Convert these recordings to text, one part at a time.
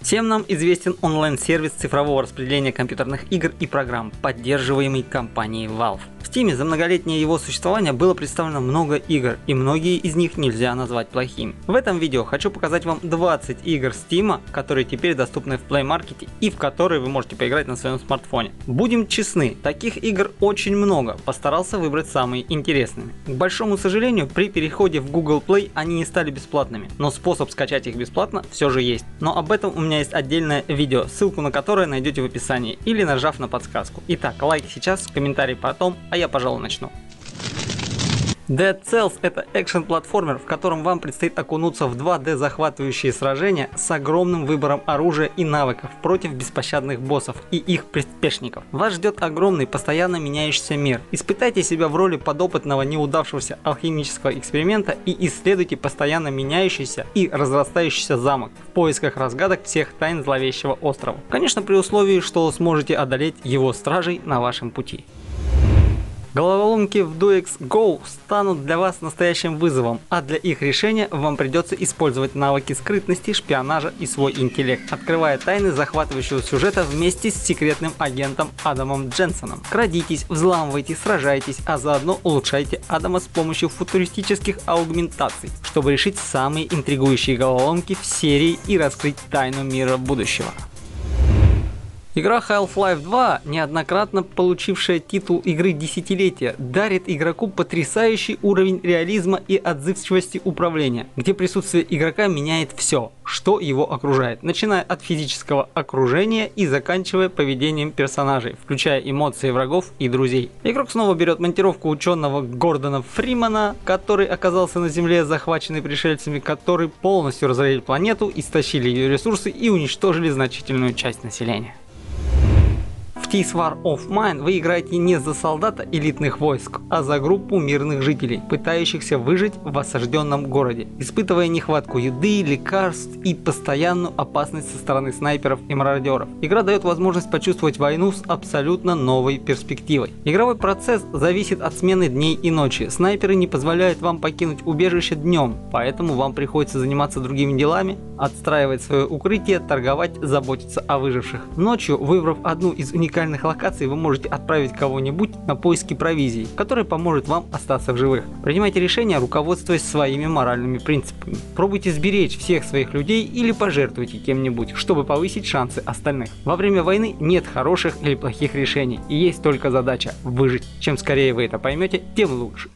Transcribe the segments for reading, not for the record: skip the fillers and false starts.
Всем нам известен онлайн-сервис цифрового распределения компьютерных игр и программ, поддерживаемый компанией Valve. В Steam за многолетнее его существование было представлено много игр, и многие из них нельзя назвать плохими. В этом видео хочу показать вам 20 игр Steam, которые теперь доступны в Play Market и в которые вы можете поиграть на своем смартфоне. Будем честны, таких игр очень много, постарался выбрать самые интересные. К большому сожалению, при переходе в Google Play они не стали бесплатными, но способ скачать их бесплатно все же есть. Но об этом у меня есть отдельное видео, ссылку на которое найдете в описании или нажав на подсказку. Итак, лайк сейчас, комментарий потом, а я, пожалуй, начну. Dead Cells — это экшен-платформер, в котором вам предстоит окунуться в 2D захватывающие сражения с огромным выбором оружия и навыков против беспощадных боссов и их приспешников. Вас ждет огромный, постоянно меняющийся мир. Испытайте себя в роли подопытного неудавшегося алхимического эксперимента и исследуйте постоянно меняющийся и разрастающийся замок в поисках разгадок всех тайн зловещего острова. Конечно, при условии, что сможете одолеть его стражей на вашем пути. Головоломки в DoX Go станут для вас настоящим вызовом, а для их решения вам придется использовать навыки скрытности, шпионажа и свой интеллект, открывая тайны захватывающего сюжета вместе с секретным агентом Адамом Дженсоном. Крадитесь, взламывайте, сражайтесь, а заодно улучшайте Адама с помощью футуристических аугментаций, чтобы решить самые интригующие головоломки в серии и раскрыть тайну мира будущего. Игра Half-Life 2, неоднократно получившая титул игры десятилетия, дарит игроку потрясающий уровень реализма и отзывчивости управления, где присутствие игрока меняет все, что его окружает, начиная от физического окружения и заканчивая поведением персонажей, включая эмоции врагов и друзей. Игрок снова берет монтировку ученого Гордона Фримана, который оказался на Земле, захваченный пришельцами, которые полностью разорили планету, истощили ее ресурсы и уничтожили значительную часть населения. В This War of Mine вы играете не за солдата элитных войск, а за группу мирных жителей, пытающихся выжить в осажденном городе, испытывая нехватку еды, лекарств и постоянную опасность со стороны снайперов и мародеров. Игра дает возможность почувствовать войну с абсолютно новой перспективой. Игровой процесс зависит от смены дней и ночи. Снайперы не позволяют вам покинуть убежище днем, поэтому вам приходится заниматься другими делами, отстраивать свое укрытие, торговать, заботиться о выживших. Ночью, выбрав одну из уникальных локаций, вы можете отправить кого-нибудь на поиски провизии, которая поможет вам остаться в живых. Принимайте решения, руководствуясь своими моральными принципами. Пробуйте сберечь всех своих людей или пожертвуйте кем-нибудь, чтобы повысить шансы остальных. Во время войны нет хороших или плохих решений, и есть только задача выжить. Чем скорее вы это поймете, тем лучше.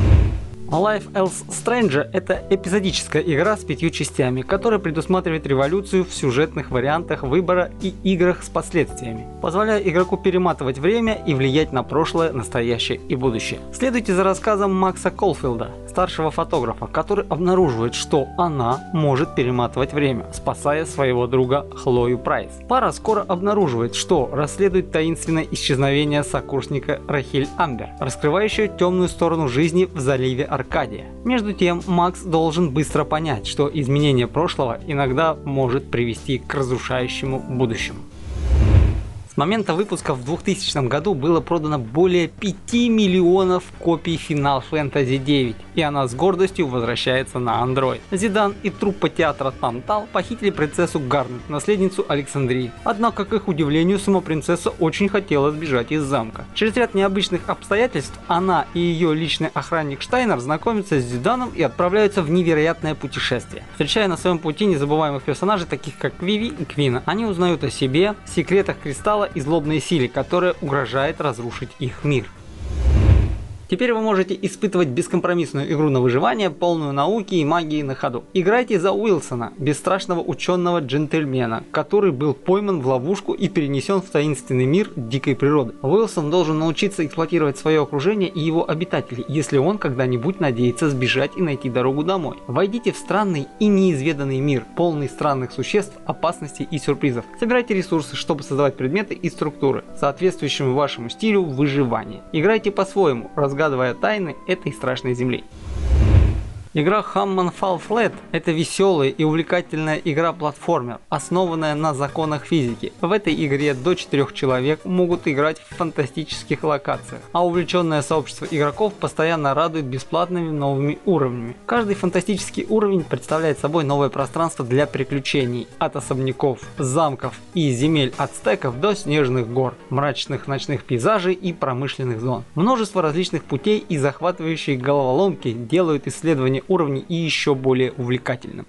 Life Else Stranger — это эпизодическая игра с 5 частями, которая предусматривает революцию в сюжетных вариантах выбора и играх с последствиями, позволяя игроку перематывать время и влиять на прошлое, настоящее и будущее. Следуйте за рассказом Макса Колфилда, старшего фотографа, который обнаруживает, что она может перематывать время, спасая своего друга Хлою Прайс. Пара скоро обнаруживает, что расследует таинственное исчезновение сокурсника Рахиль Амбер, раскрывающее темную сторону жизни в заливе Аркадия. Между тем, Макс должен быстро понять, что изменение прошлого иногда может привести к разрушающему будущему. С момента выпуска в 2000 году было продано более 5 миллионов копий Final Fantasy IX, и она с гордостью возвращается на Android. Зидан и труппа театра Тантал похитили принцессу Гарнет, наследницу Александрии. Однако, к их удивлению, сама принцесса очень хотела сбежать из замка. Через ряд необычных обстоятельств она и ее личный охранник Штайнер знакомятся с Зиданом и отправляются в невероятное путешествие. Встречая на своем пути незабываемых персонажей, таких как Виви и Квина, они узнают о себе, секретах Кристалла и злобной силе, которая угрожает разрушить их мир. Теперь вы можете испытывать бескомпромиссную игру на выживание, полную науки и магии на ходу. Играйте за Уилсона, бесстрашного ученого джентльмена, который был пойман в ловушку и перенесен в таинственный мир дикой природы. Уилсон должен научиться эксплуатировать свое окружение и его обитателей, если он когда-нибудь надеется сбежать и найти дорогу домой. Войдите в странный и неизведанный мир, полный странных существ, опасностей и сюрпризов. Собирайте ресурсы, чтобы создавать предметы и структуры, соответствующими вашему стилю выживания. Играйте по-своему, разгадывая тайны этой страшной земли. Игра Hammond Fall Flat – это веселая и увлекательная игра-платформер, основанная на законах физики. В этой игре до 4 человек могут играть в фантастических локациях, а увлеченное сообщество игроков постоянно радует бесплатными новыми уровнями. Каждый фантастический уровень представляет собой новое пространство для приключений, от особняков, замков и земель ацтеков до снежных гор, мрачных ночных пейзажей и промышленных зон. Множество различных путей и захватывающие головоломки делают исследование уровней и еще более увлекательным.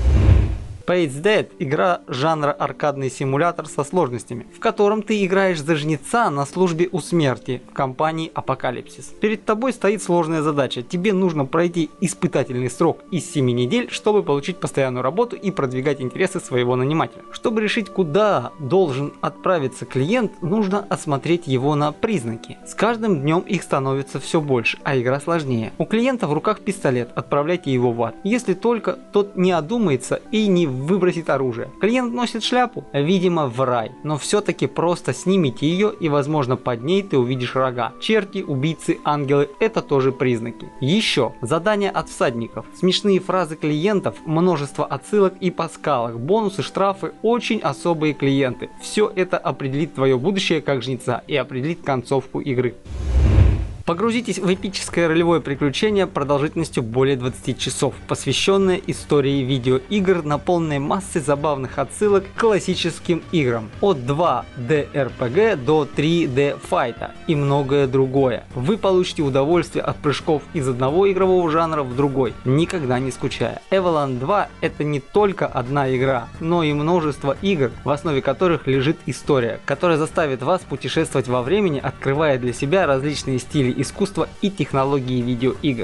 Fate's Dead – игра жанра аркадный симулятор со сложностями, в котором ты играешь за жнеца на службе у смерти в компании Апокалипсис. Перед тобой стоит сложная задача. Тебе нужно пройти испытательный срок из 7 недель, чтобы получить постоянную работу и продвигать интересы своего нанимателя. Чтобы решить, куда должен отправиться клиент, нужно осмотреть его на признаки. С каждым днем их становится все больше, а игра сложнее. У клиента в руках пистолет, отправляйте его в ад. Если только тот не одумается и не выбросит оружие. Клиент носит шляпу, видимо в рай, но все-таки просто снимите ее и возможно под ней ты увидишь рога. Черти, убийцы, ангелы – это тоже признаки. Еще задания от всадников, смешные фразы клиентов, множество отсылок и пасхалок, бонусы, штрафы, очень особые клиенты. Все это определит твое будущее как жнеца и определит концовку игры. Погрузитесь в эпическое ролевое приключение продолжительностью более 20 часов, посвященное истории видеоигр, наполненной массой забавных отсылок к классическим играм, от 2D RPG до 3D файта и многое другое. Вы получите удовольствие от прыжков из одного игрового жанра в другой, никогда не скучая. Evoland 2 – это не только одна игра, но и множество игр, в основе которых лежит история, которая заставит вас путешествовать во времени, открывая для себя различные стили искусства и технологии видеоигр.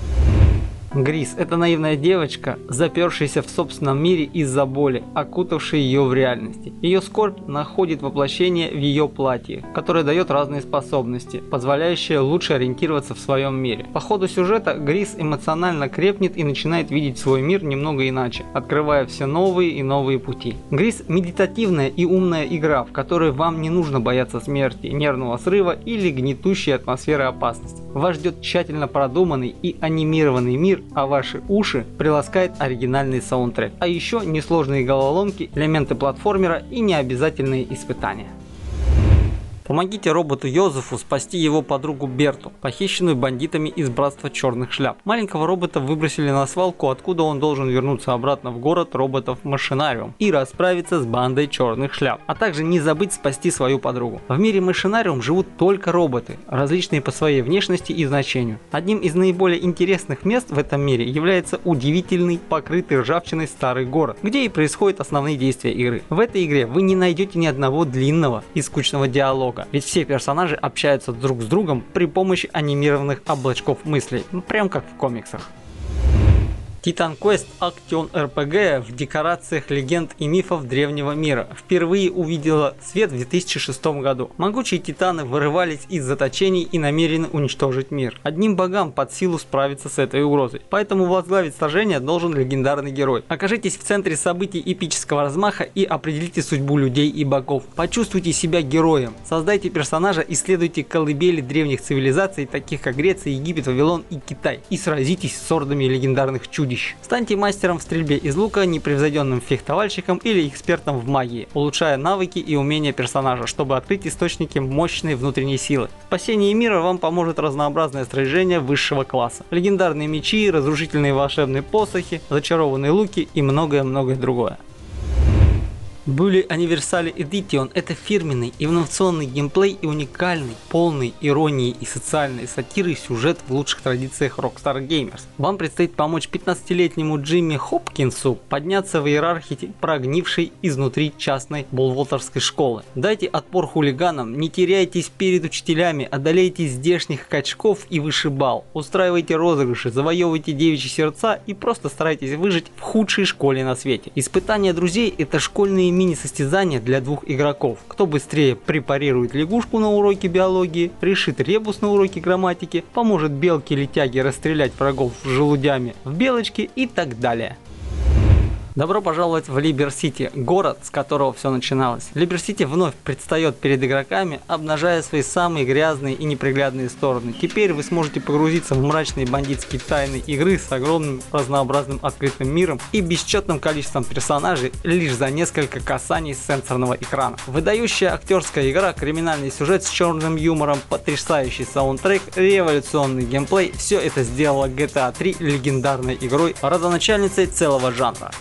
Грис – это наивная девочка, запершаяся в собственном мире из-за боли, окутавшей ее в реальности. Ее скорбь находит воплощение в ее платье, которое дает разные способности, позволяющие лучше ориентироваться в своем мире. По ходу сюжета Грис эмоционально крепнет и начинает видеть свой мир немного иначе, открывая все новые и новые пути. Грис – медитативная и умная игра, в которой вам не нужно бояться смерти, нервного срыва или гнетущей атмосферы опасности. Вас ждет тщательно продуманный и анимированный мир, а ваши уши приласкает оригинальный саундтрек. А еще несложные головоломки, элементы платформера и необязательные испытания. Помогите роботу Йозефу спасти его подругу Берту, похищенную бандитами из Братства Черных Шляп. Маленького робота выбросили на свалку, откуда он должен вернуться обратно в город роботов Машинариум и расправиться с бандой Черных Шляп, а также не забыть спасти свою подругу. В мире Машинариум живут только роботы, различные по своей внешности и значению. Одним из наиболее интересных мест в этом мире является удивительный, покрытый ржавчиной старый город, где и происходят основные действия игры. В этой игре вы не найдете ни одного длинного и скучного диалога, ведь все персонажи общаются друг с другом при помощи анимированных облачков мыслей, прям как в комиксах. Titan Quest – Action RPG в декорациях легенд и мифов древнего мира. Впервые увидела свет в 2006 году. Могучие титаны вырывались из заточений и намерены уничтожить мир. Одним богам под силу справиться с этой угрозой. Поэтому возглавить сражение должен легендарный герой. Окажитесь в центре событий эпического размаха и определите судьбу людей и богов. Почувствуйте себя героем. Создайте персонажа, исследуйте колыбели древних цивилизаций, таких как Греция, Египет, Вавилон и Китай. И сразитесь с ордами легендарных чудищ. Станьте мастером в стрельбе из лука, непревзойденным фехтовальщиком или экспертом в магии, улучшая навыки и умения персонажа, чтобы открыть источники мощной внутренней силы. В спасении мира вам поможет разнообразное снаряжение высшего класса. Легендарные мечи, разрушительные волшебные посохи, зачарованные луки и многое-многое другое. Bully Anniversary Edition – это фирменный, инновационный геймплей и уникальный, полный иронии и социальной сатиры сюжет в лучших традициях Rockstar Gamers. Вам предстоит помочь 15-летнему Джимми Хопкинсу подняться в иерархии прогнившей изнутри частной болвотерской школы. Дайте отпор хулиганам, не теряйтесь перед учителями, одолейте здешних качков и вышибал. Устраивайте розыгрыши, завоевывайте девичьи сердца и просто старайтесь выжить в худшей школе на свете. Испытания друзей – это школьные мини-состязания для двух игроков. Кто быстрее препарирует лягушку на уроке биологии, решит ребус на уроке грамматики, поможет белке или тяге расстрелять врагов желудями в белочке и так далее. Добро пожаловать в Либер Сити, город, с которого все начиналось. Либер Сити вновь предстает перед игроками, обнажая свои самые грязные и неприглядные стороны. Теперь вы сможете погрузиться в мрачные бандитские тайны игры с огромным разнообразным открытым миром и бесчетным количеством персонажей лишь за несколько касаний сенсорного экрана. Выдающая актерская игра, криминальный сюжет с черным юмором, потрясающий саундтрек, революционный геймплей – все это сделало GTA 3 легендарной игрой, родоначальницей целого жанра.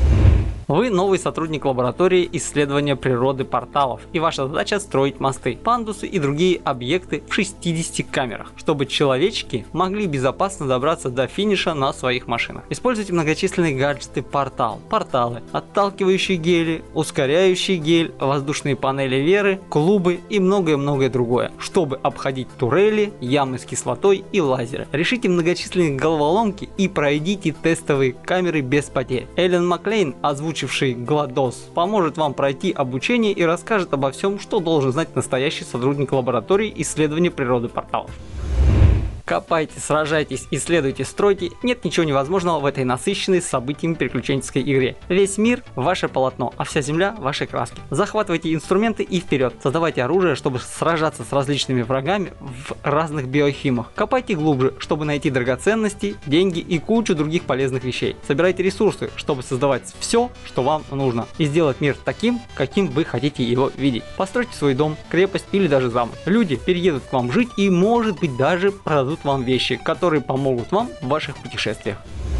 Вы новый сотрудник лаборатории исследования природы порталов, и ваша задача строить мосты, пандусы и другие объекты в 60 камерах, чтобы человечки могли безопасно добраться до финиша на своих машинах. Используйте многочисленные гаджеты порталы, отталкивающие гели, ускоряющий гель, воздушные панели веры, клубы и многое-многое другое, чтобы обходить турели, ямы с кислотой и лазеры. Решите многочисленные головоломки и пройдите тестовые камеры без потерь. Эллен Маклейн, озвучивший GLaDOS, поможет вам пройти обучение и расскажет обо всем, что должен знать настоящий сотрудник лаборатории исследования природы порталов. Копайте, сражайтесь, исследуйте, стройте. Нет ничего невозможного в этой насыщенной событиями приключенческой игре. Весь мир – ваше полотно, а вся земля – ваши краски. Захватывайте инструменты и вперед. Создавайте оружие, чтобы сражаться с различными врагами в разных биохимах. Копайте глубже, чтобы найти драгоценности, деньги и кучу других полезных вещей. Собирайте ресурсы, чтобы создавать все, что вам нужно, и сделать мир таким, каким вы хотите его видеть. Постройте свой дом, крепость или даже замок. Люди переедут к вам жить и, может быть, даже продадут вам вещи, которые помогут вам в ваших путешествиях.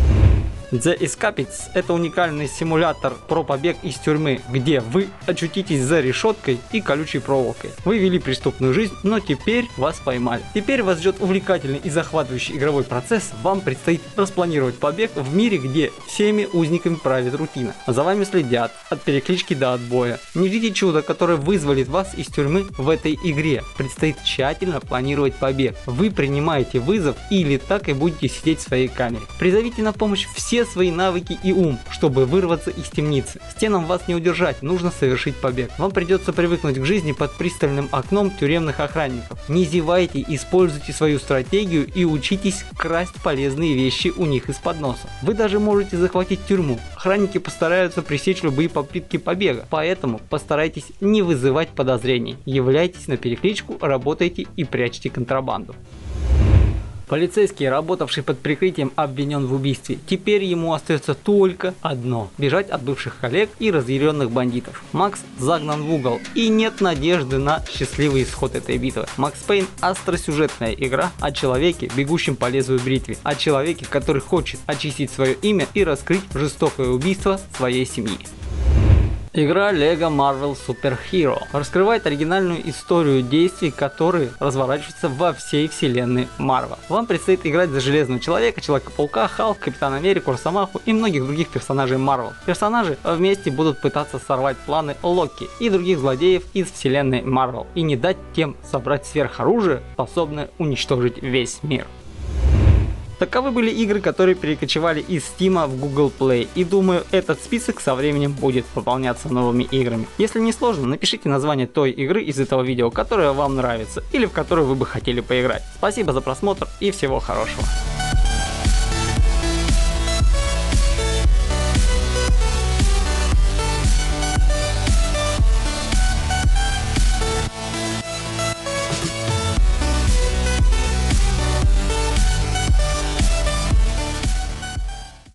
The Escapists – это уникальный симулятор про побег из тюрьмы, где вы очутитесь за решеткой и колючей проволокой. Вы вели преступную жизнь, но теперь вас поймали. Теперь вас ждет увлекательный и захватывающий игровой процесс. Вам предстоит распланировать побег в мире, где всеми узниками правит рутина. За вами следят от переклички до отбоя. Не ждите чуда, которое вызволит вас из тюрьмы в этой игре. Предстоит тщательно планировать побег. Вы принимаете вызов или так и будете сидеть в своей камере. Призовите на помощь все свои навыки и ум, чтобы вырваться из темницы. Стенам вас не удержать, нужно совершить побег. Вам придется привыкнуть к жизни под пристальным окном тюремных охранников. Не зевайте, используйте свою стратегию и учитесь красть полезные вещи у них из-под носа. Вы даже можете захватить тюрьму. Охранники постараются пресечь любые попытки побега, поэтому постарайтесь не вызывать подозрений. Являйтесь на перекличку, работайте и прячьте контрабанду. Полицейский, работавший под прикрытием, обвинен в убийстве. Теперь ему остается только одно – бежать от бывших коллег и разъяренных бандитов. Макс загнан в угол, и нет надежды на счастливый исход этой битвы. Макс Пейн – остросюжетная игра о человеке, бегущем по лезвию бритвы, о человеке, который хочет очистить свое имя и раскрыть жестокое убийство своей семьи. Игра LEGO Marvel Super Hero раскрывает оригинальную историю действий, которые разворачиваются во всей вселенной Marvel. Вам предстоит играть за Железного Человека, Человека-паука, Халк, Капитана Америку, Росомаху и многих других персонажей Marvel. Персонажи вместе будут пытаться сорвать планы Локи и других злодеев из вселенной Marvel и не дать тем собрать сверхоружие, способное уничтожить весь мир. Таковы были игры, которые перекочевали из Steam в Google Play, и думаю, этот список со временем будет пополняться новыми играми. Если не сложно, напишите название той игры из этого видео, которая вам нравится или в которую вы бы хотели поиграть. Спасибо за просмотр и всего хорошего.